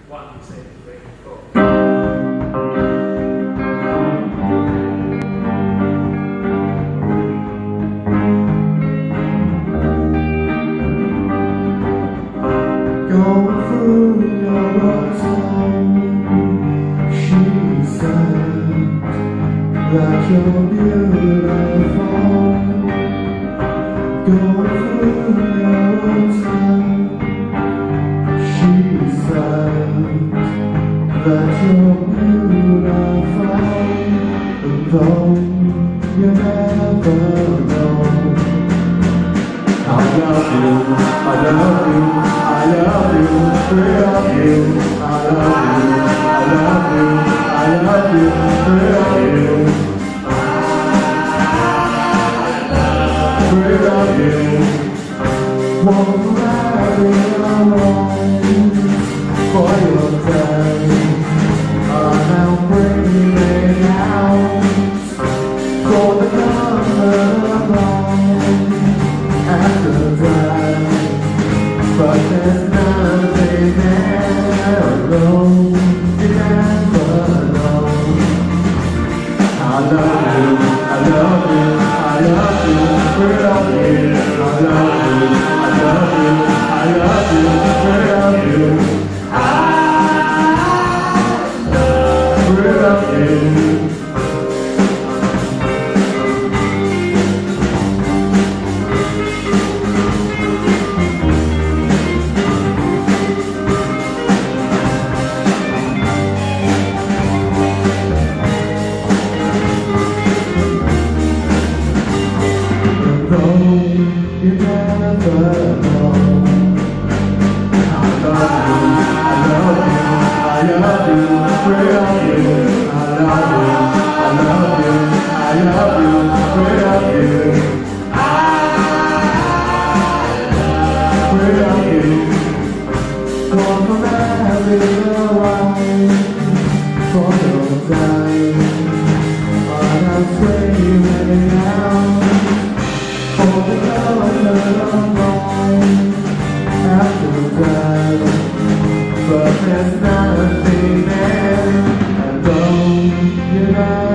1, 2, 3, 4. Going through your time, she said that you're beautiful. Going through your time, she said that you're beautiful. And though you never know, I love you, I love you, I love you, we love you, I love you, I love you, I love you, we love you, we love you. Won't let me alone for your day. I'm now bringing out for the comfort of mine. After that, but there's nothing there alone. You never know. I love you, I love you, I love you, we love you. I love you, I love you, I love you, we love you. We love you. You never know. I love you, I love you, I love you, we love you. I love you, I love you, I love you, we love you. We love you. Gone from every line for your time. I'm screaming out. For the color of mine after that, but there's nothing there, and don't you know?